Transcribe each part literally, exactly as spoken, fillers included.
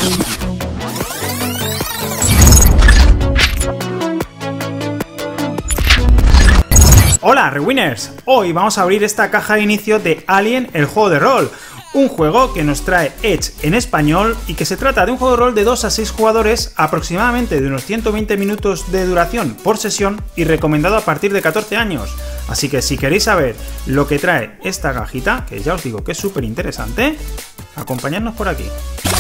Hola Rewinners, hoy vamos a abrir esta caja de inicio de Alien, el juego de rol. Un juego que nos trae Edge en español y que se trata de un juego de rol de dos a seis jugadores, aproximadamente de unos ciento veinte minutos de duración por sesión y recomendado a partir de catorce años. Así que si queréis saber lo que trae esta cajita, que ya os digo que es súper interesante, acompañadnos por aquí.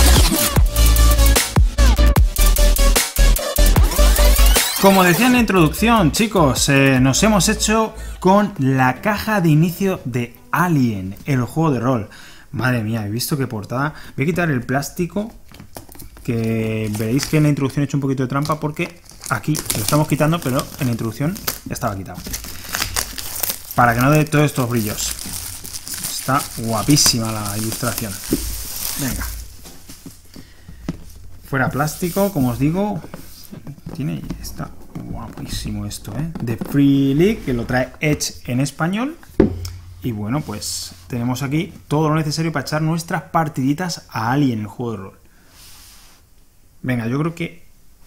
Como decía en la introducción, chicos, eh, nos hemos hecho con la caja de inicio de Alien, el juego de rol. Madre mía, he visto qué portada. Voy a quitar el plástico, que veréis que en la introducción he hecho un poquito de trampa porque aquí lo estamos quitando, pero en la introducción ya estaba quitado. Para que no dé todos estos brillos. Está guapísima la ilustración. Venga. Fuera plástico, como os digo. Tiene, está guapísimo esto, ¿eh? De Free League, que lo trae Edge en español. Y bueno, pues tenemos aquí todo lo necesario para echar nuestras partiditas a Alien, el juego de rol. Venga, yo creo que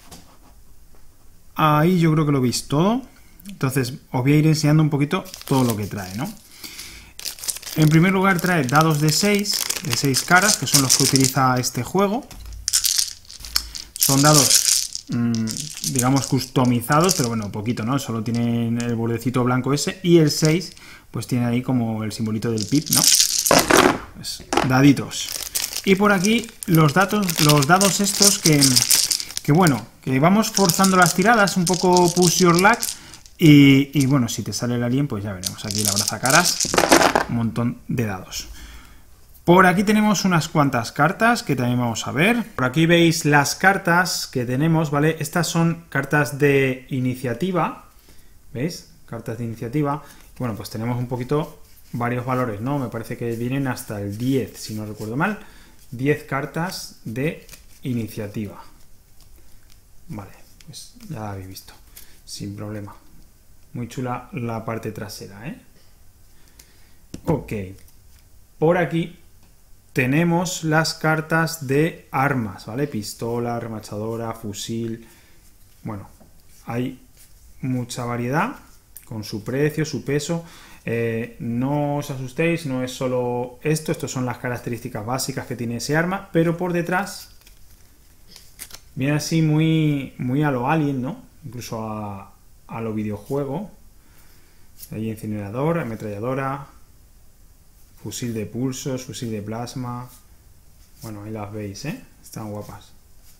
ahí yo creo que lo veis todo. Entonces os voy a ir enseñando un poquito todo lo que trae, ¿no? En primer lugar trae dados de seis, de seis caras, que son los que utiliza este juego. Son dados digamos customizados, pero bueno, poquito, ¿no? Solo tienen el bordecito blanco ese y el seis pues tiene ahí como el simbolito del pip, ¿no? Pues, daditos. Y por aquí los datos, los dados estos que, que bueno, que vamos forzando las tiradas, un poco push your luck y, y bueno, si te sale el alien pues ya veremos. Aquí la abrazacaras, un montón de dados. Por aquí tenemos unas cuantas cartas que también vamos a ver. Por aquí veis las cartas que tenemos, ¿vale? Estas son cartas de iniciativa, ¿veis? Cartas de iniciativa. Bueno, pues tenemos un poquito varios valores, ¿no? Me parece que vienen hasta el diez, si no recuerdo mal. diez cartas de iniciativa. Vale, pues ya la habéis visto, sin problema. Muy chula la parte trasera, ¿eh? Ok. Por aquí tenemos las cartas de armas, ¿vale? Pistola, remachadora, fusil. Bueno, hay mucha variedad con su precio, su peso. Eh, no os asustéis, no es solo esto. Estos son las características básicas que tiene ese arma, pero por detrás viene así muy, muy a lo Alien, ¿no? Incluso a, a lo videojuego. Hay incinerador, ametralladora, fusil de pulsos, fusil de plasma. Bueno, ahí las veis, ¿eh? Están guapas.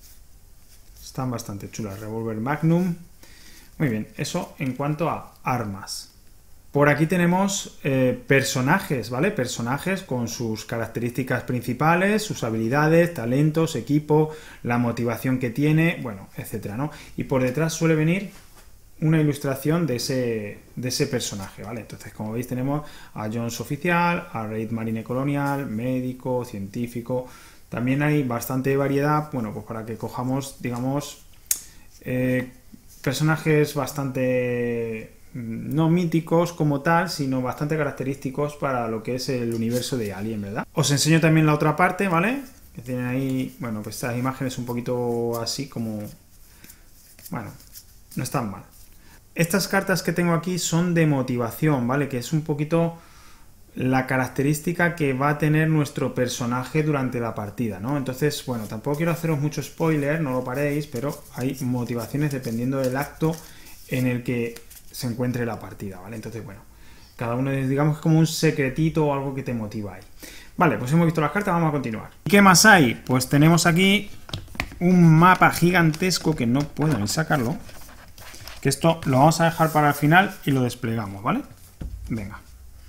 Están bastante chulas. Revólver Magnum. Muy bien, eso en cuanto a armas. Por aquí tenemos eh, personajes, ¿vale? Personajes con sus características principales, sus habilidades, talentos, equipo, la motivación que tiene, bueno, etcétera, ¿no? Y por detrás suele venir una ilustración de ese, de ese personaje, ¿vale? Entonces, como veis, tenemos a Jones oficial, a Raid Marine Colonial, médico, científico. También hay bastante variedad, bueno, pues para que cojamos, digamos, eh, personajes bastante no míticos como tal, sino bastante característicos para lo que es el universo de Alien, ¿verdad? Os enseño también la otra parte, ¿vale? Que tienen ahí, bueno, pues estas imágenes un poquito así como, bueno, no están mal. Estas cartas que tengo aquí son de motivación, ¿vale? Que es un poquito la característica que va a tener nuestro personaje durante la partida, ¿no? Entonces, bueno, tampoco quiero haceros mucho spoiler, no lo paréis, pero hay motivaciones dependiendo del acto en el que se encuentre la partida, ¿vale? Entonces, bueno, cada uno es, digamos, como un secretito o algo que te motiva ahí. Vale, pues hemos visto las cartas, vamos a continuar. ¿Y qué más hay? Pues tenemos aquí un mapa gigantesco que no puedo ni sacarlo. Que esto lo vamos a dejar para el final y lo desplegamos, ¿vale? Venga.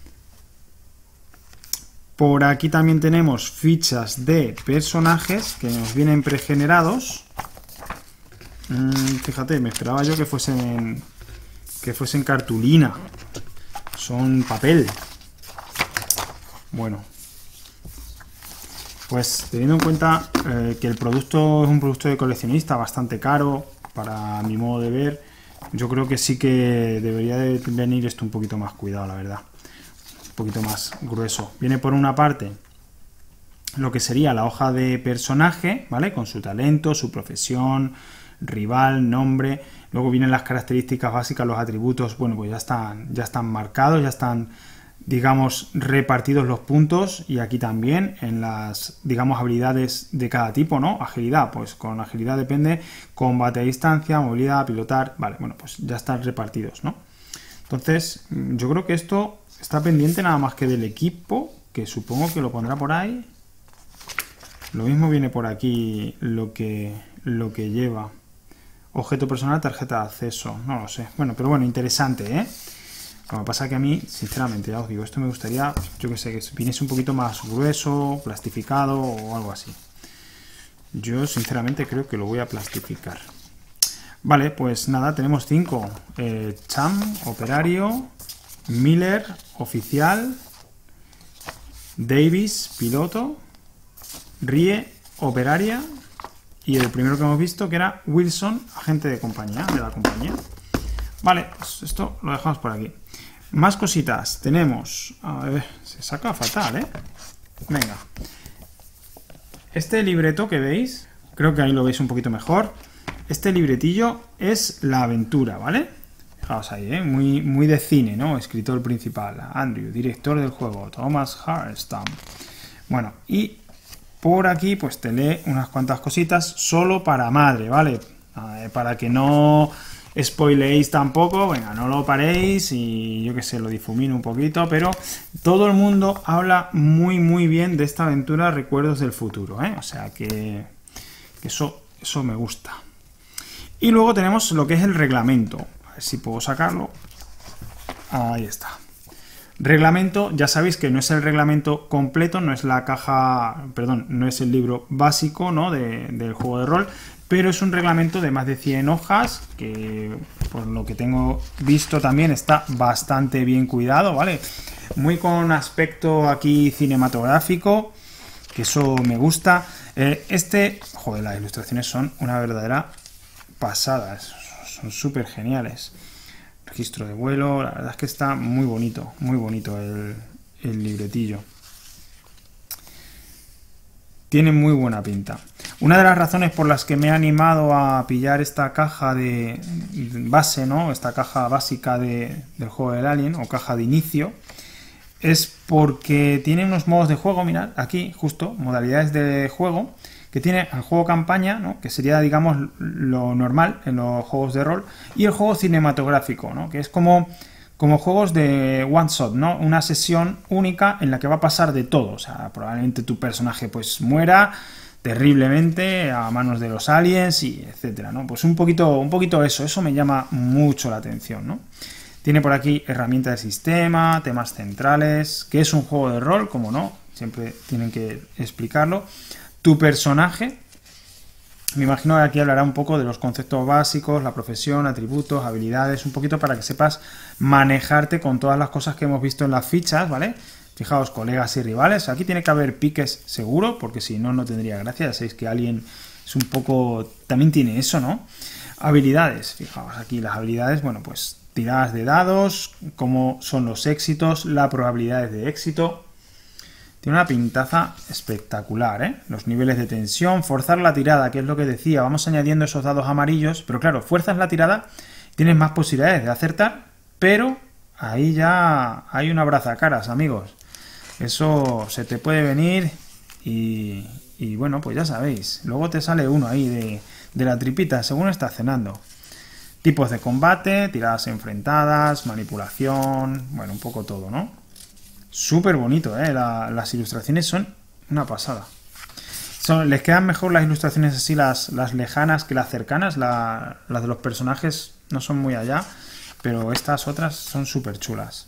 Por aquí también tenemos fichas de personajes que nos vienen pregenerados. Mm, fíjate, me esperaba yo que fuesen que fuesen cartulina. Son papel. Bueno. Pues teniendo en cuenta eh, que el producto es un producto de coleccionista bastante caro, para mi modo de ver, yo creo que sí que debería de venir esto un poquito más cuidado, la verdad. Un poquito más grueso. Viene por una parte lo que sería la hoja de personaje, ¿vale? Con su talento, su profesión, rival, nombre. Luego vienen las características básicas, los atributos, bueno, pues ya están, ya están marcados, ya están, digamos, repartidos los puntos. Y aquí también en las, digamos, habilidades de cada tipo, ¿no? Agilidad, pues con agilidad depende combate a distancia, movilidad, pilotar, vale, bueno, pues ya están repartidos, ¿no? Entonces, yo creo que esto está pendiente nada más que del equipo, que supongo que lo pondrá por ahí. Lo mismo viene por aquí lo que, lo que lleva. Objeto personal, tarjeta de acceso. No lo sé. Bueno, pero bueno, interesante, ¿eh? Lo que pasa es que a mí, sinceramente, ya os digo, esto me gustaría, yo que sé, que viniese un poquito más grueso, plastificado o algo así. Yo, sinceramente, creo que lo voy a plastificar. Vale, pues nada, tenemos cinco. Eh, Cham, operario. Miller, oficial. Davis, piloto. Rie, operaria, y el primero que hemos visto que era Wilson, agente de compañía, de la compañía. Vale, pues esto lo dejamos por aquí. Más cositas, tenemos, a ver, se saca fatal, ¿eh? Venga. Este libreto que veis, creo que ahí lo veis un poquito mejor. Este libretillo es la aventura, ¿vale? Fijaos ahí, ¿eh? Muy, muy de cine, ¿no? Escritor principal, Andrew, director del juego, Thomas Harstam. Bueno, y por aquí pues te lee unas cuantas cositas solo para madre, ¿vale? Eh, para que no spoileéis tampoco, venga, no lo paréis y yo que sé, lo difumino un poquito, pero todo el mundo habla muy muy bien de esta aventura Recuerdos del Futuro, ¿eh? O sea que, que eso, eso me gusta. Y luego tenemos lo que es el reglamento, a ver si puedo sacarlo, ahí está. Reglamento, ya sabéis que no es el reglamento completo, no es la caja, perdón, no es el libro básico, ¿no? de, del juego de rol, pero es un reglamento de más de cien hojas, que por lo que tengo visto también está bastante bien cuidado, ¿vale? Muy con aspecto aquí cinematográfico, que eso me gusta. Eh, este, joder, las ilustraciones son una verdadera pasada, son súper geniales. Registro de vuelo, la verdad es que está muy bonito, muy bonito el, el libretillo. Tiene muy buena pinta. Una de las razones por las que me he animado a pillar esta caja de base, ¿no? Esta caja básica de, del juego del Alien, o caja de inicio, es porque tiene unos modos de juego, mirad, aquí justo, modalidades de juego, que tiene el juego campaña, ¿no? Que sería, digamos, lo normal en los juegos de rol, y el juego cinematográfico, ¿no? Que es como, como juegos de one shot, ¿no? Una sesión única en la que va a pasar de todo. O sea, probablemente tu personaje pues muera terriblemente a manos de los aliens y etcétera, ¿no? Pues un poquito, un poquito eso, eso me llama mucho la atención, ¿no? Tiene por aquí herramientas de sistema, temas centrales, que es un juego de rol, como no, siempre tienen que explicarlo. Tu personaje, me imagino que aquí hablará un poco de los conceptos básicos, la profesión, atributos, habilidades, un poquito para que sepas manejarte con todas las cosas que hemos visto en las fichas, ¿vale? Fijaos, colegas y rivales, aquí tiene que haber piques seguro, porque si no, no tendría gracia, ya sabéis que alguien es un poco, también tiene eso, ¿no? Habilidades, fijaos aquí las habilidades, bueno, pues tiradas de dados, cómo son los éxitos, la probabilidad de éxito. Tiene una pintaza espectacular, ¿eh? Los niveles de tensión, forzar la tirada, que es lo que decía, vamos añadiendo esos dados amarillos, pero claro, fuerzas la tirada, tienes más posibilidades de acertar, pero ahí ya hay una brazacaras, amigos. Eso se te puede venir y, y bueno, pues ya sabéis, luego te sale uno ahí de, de la tripita, según está cenando. Tipos de combate, tiradas enfrentadas, manipulación, bueno, un poco todo, ¿no? Súper bonito, ¿eh? La, las ilustraciones son una pasada. Son, les quedan mejor las ilustraciones así, las, las lejanas, que las cercanas. La, las de los personajes no son muy allá, pero estas otras son súper chulas.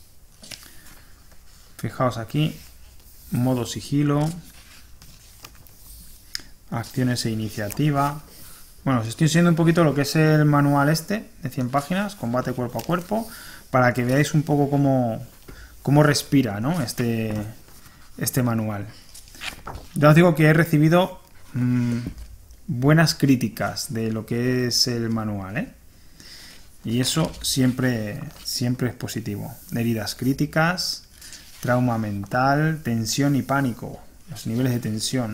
Fijaos aquí, modo sigilo, acciones e iniciativa. Bueno, os estoy enseñando un poquito lo que es el manual este, de cien páginas, combate cuerpo a cuerpo, para que veáis un poco cómo... cómo respira, ¿no? este, este manual. Ya os digo que he recibido mmm, buenas críticas de lo que es el manual, ¿eh? Y eso siempre, siempre es positivo. Heridas críticas, trauma mental, tensión y pánico. los niveles de tensión.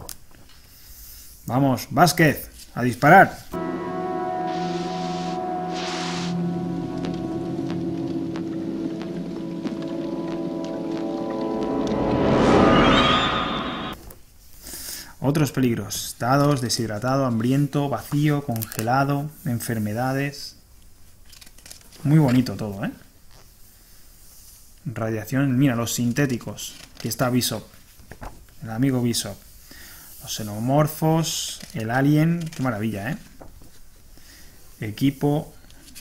Vamos, Vázquez, a disparar. Otros peligros: estados, deshidratado, hambriento, vacío, congelado, enfermedades. Muy bonito todo, ¿eh? Radiación, mira, los sintéticos. Aquí está Bishop, el amigo Bishop. Los xenomorfos, el alien, qué maravilla, ¿eh? Equipo,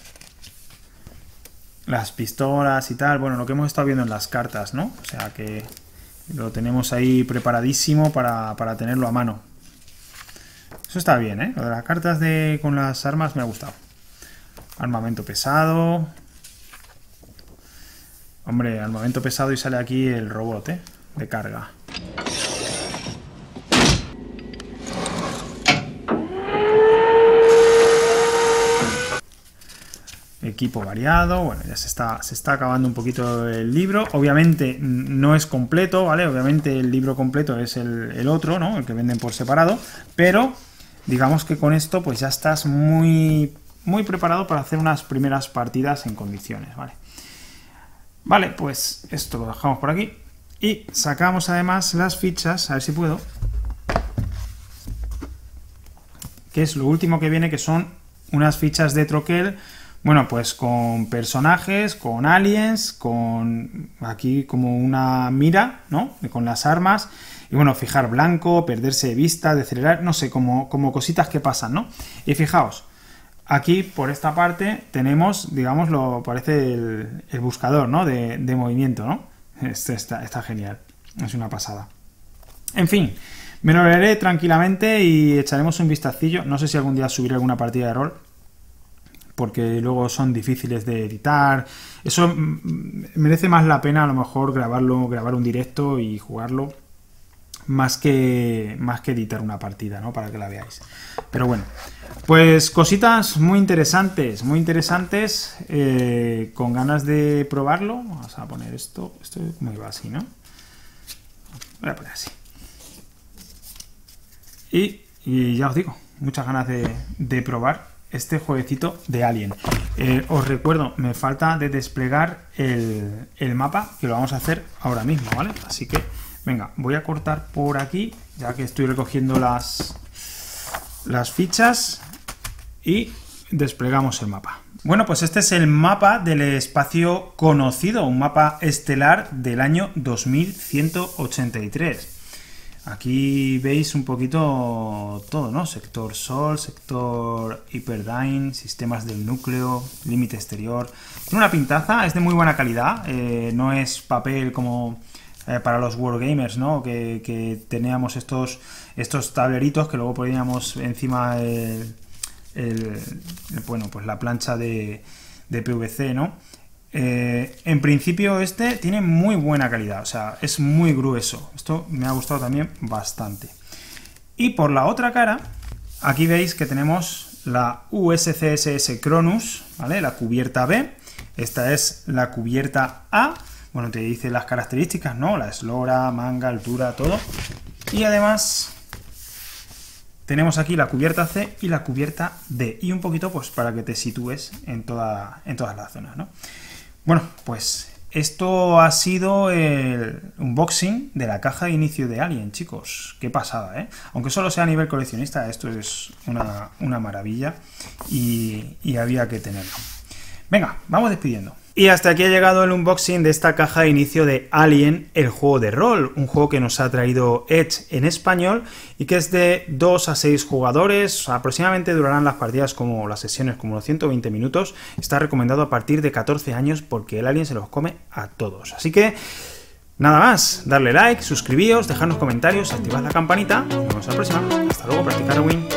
las pistolas y tal. Bueno, lo que hemos estado viendo en las cartas, ¿no? O sea que lo tenemos ahí preparadísimo para, para tenerlo a mano. Eso está bien, ¿eh? Lo de las cartas de, con las armas me ha gustado. Armamento pesado. Hombre, armamento pesado y sale aquí el robot, ¿eh? De carga. Equipo variado. Bueno, ya se está, se está acabando un poquito el libro. Obviamente no es completo, ¿vale? Obviamente el libro completo es el, el otro, ¿no? El que venden por separado. Pero digamos que con esto pues ya estás muy, muy preparado para hacer unas primeras partidas en condiciones, ¿vale? Vale, pues esto lo dejamos por aquí. Y sacamos además las fichas, a ver si puedo. Que es lo último que viene, que son unas fichas de troquel. Bueno, pues con personajes, con aliens, con aquí como una mira, ¿no? Con las armas. Y bueno, fijar blanco, perderse de vista, decelerar, no sé, como, como cositas que pasan, ¿no? Y fijaos, aquí por esta parte tenemos, digamos, lo parece el, el buscador, ¿no? De, de movimiento, ¿no? Este está, está genial, es una pasada. En fin, me lo leeré tranquilamente y echaremos un vistacillo. No sé si algún día subiré alguna partida de rol, porque luego son difíciles de editar. Eso merece más la pena a lo mejor grabarlo, grabar un directo y jugarlo, más que, más que editar una partida, ¿no? Para que la veáis. Pero bueno, pues cositas muy interesantes, muy interesantes, eh, con ganas de probarlo. Vamos a poner esto, esto como iba así, ¿no? Voy a poner así. Y, y ya os digo, muchas ganas de, de probar este jueguecito de Alien. Eh, os recuerdo, me falta de desplegar el, el mapa, que lo vamos a hacer ahora mismo, ¿vale? Así que, venga, voy a cortar por aquí, ya que estoy recogiendo las, las fichas, y desplegamos el mapa. Bueno, pues este es el mapa del espacio conocido, un mapa estelar del año dos mil ciento ochenta y tres. Aquí veis un poquito todo, ¿no? Sector Sol, sector Hyperdyne, sistemas del núcleo, límite exterior. Tiene una pintaza, es de muy buena calidad, eh, no es papel como eh, para los Wargamers, ¿no? Que, que teníamos estos, estos tableritos que luego poníamos encima el, el, el, bueno, pues la plancha de, de P V C, ¿no? Eh, en principio este tiene muy buena calidad, o sea, es muy grueso. Esto me ha gustado también bastante. Y por la otra cara, aquí veis que tenemos la U S C S S Cronus, ¿vale? La cubierta B. Esta es la cubierta A. Bueno, te dice las características, ¿no? La eslora, manga, altura, todo. Y además tenemos aquí la cubierta C y la cubierta D. Y un poquito, pues, para que te sitúes en, toda, en todas las zonas, ¿no? Bueno, pues esto ha sido el unboxing de la caja de inicio de Alien, chicos. Qué pasada, ¿eh? Aunque solo sea a nivel coleccionista, esto es una, una maravilla y, y había que tenerlo. Venga, vamos despidiendo. Y hasta aquí ha llegado el unboxing de esta caja de inicio de Alien, el juego de rol, un juego que nos ha traído Edge en español y que es de dos a seis jugadores, aproximadamente durarán las partidas como las sesiones como unos ciento veinte minutos, está recomendado a partir de catorce años porque el Alien se los come a todos, así que nada más, darle like, suscribíos, dejadnos comentarios, activad la campanita, nos vemos la próxima, hasta luego, practicar Halloween.